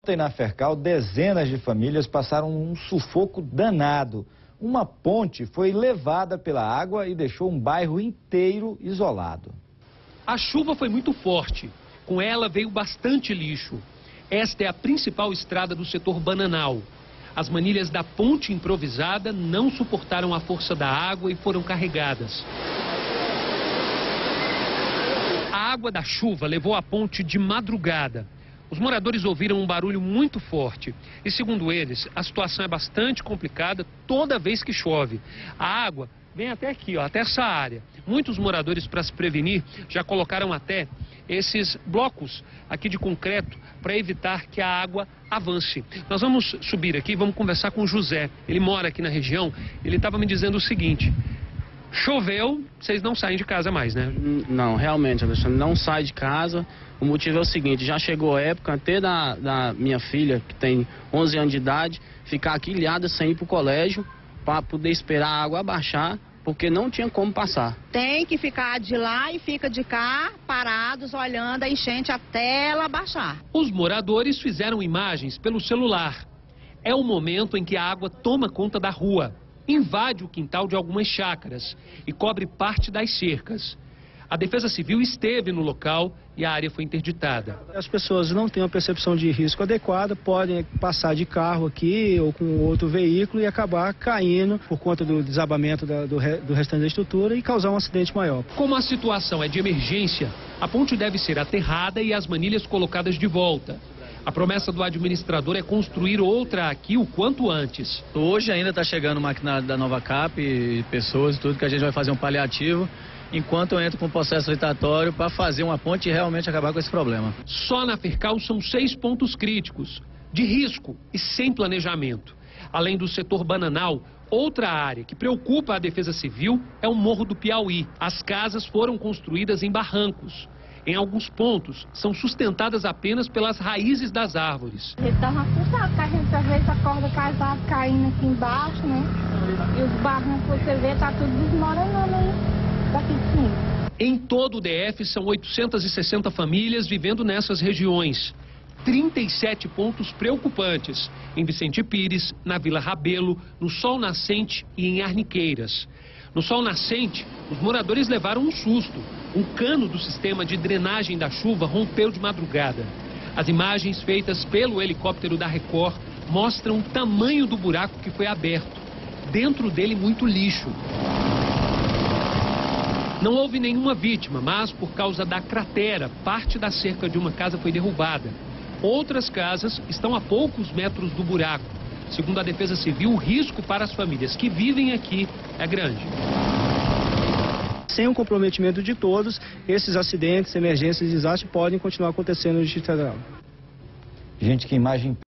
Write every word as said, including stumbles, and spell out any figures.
Ontem na Fercal, dezenas de famílias passaram um sufoco danado. Uma ponte foi levada pela água e deixou um bairro inteiro isolado. A chuva foi muito forte. Com ela veio bastante lixo. Esta é a principal estrada do setor Bananal. As manilhas da ponte improvisada não suportaram a força da água e foram carregadas. A água da chuva levou a ponte de madrugada. Os moradores ouviram um barulho muito forte e, segundo eles, a situação é bastante complicada toda vez que chove. A água vem até aqui, ó, até essa área. Muitos moradores, para se prevenir, já colocaram até esses blocos aqui de concreto para evitar que a água avance. Nós vamos subir aqui, vamos conversar com o José. Ele mora aqui na região. Ele estava me dizendo o seguinte: choveu, vocês não saem de casa mais, né? Não, realmente, Alexandre, não sai de casa. O motivo é o seguinte: já chegou a época até da, da minha filha, que tem onze anos de idade, ficar aqui ilhada sem ir para o colégio para poder esperar a água abaixar, porque não tinha como passar. Tem que ficar de lá e fica de cá, parados, olhando a enchente até ela baixar. Os moradores fizeram imagens pelo celular. É o momento em que a água toma conta da rua, invade o quintal de algumas chácaras e cobre parte das cercas. A Defesa Civil esteve no local e a área foi interditada. As pessoas não têm uma percepção de risco adequada, podem passar de carro aqui ou com outro veículo e acabar caindo por conta do desabamento da, do, re, do restante da estrutura e causar um acidente maior. Como a situação é de emergência, a ponte deve ser aterrada e as manilhas colocadas de volta. A promessa do administrador é construir outra aqui o quanto antes. Hoje ainda está chegando máquina da Nova Cap, e pessoas e tudo, que a gente vai fazer um paliativo, enquanto eu entro com o processo licitatório para fazer uma ponte e realmente acabar com esse problema. Só na Fercal são seis pontos críticos, de risco e sem planejamento. Além do setor Bananal, outra área que preocupa a Defesa Civil é o Morro do Piauí. As casas foram construídas em barrancos. Em alguns pontos, são sustentadas apenas pelas raízes das árvores. A gente estava assustado, porque a gente às vezes acorda casado caindo aqui embaixo, né? E os barrancos que você vê, tá tudo desmoronando aí, daqui de cima. Em todo o D F, são oitocentas e sessenta famílias vivendo nessas regiões. trinta e sete pontos preocupantes em Vicente Pires, na Vila Rabelo, no Sol Nascente e em Arniqueiras. No Sol Nascente, os moradores levaram um susto. Um cano do sistema de drenagem da chuva rompeu de madrugada. As imagens feitas pelo helicóptero da Record mostram o tamanho do buraco que foi aberto. Dentro dele, muito lixo. Não houve nenhuma vítima, mas por causa da cratera, parte da cerca de uma casa foi derrubada. Outras casas estão a poucos metros do buraco. Segundo a Defesa Civil, o risco para as famílias que vivem aqui é grande. Sem o comprometimento de todos, esses acidentes, emergências e desastres podem continuar acontecendo no Distrito Federal. Gente, que imagem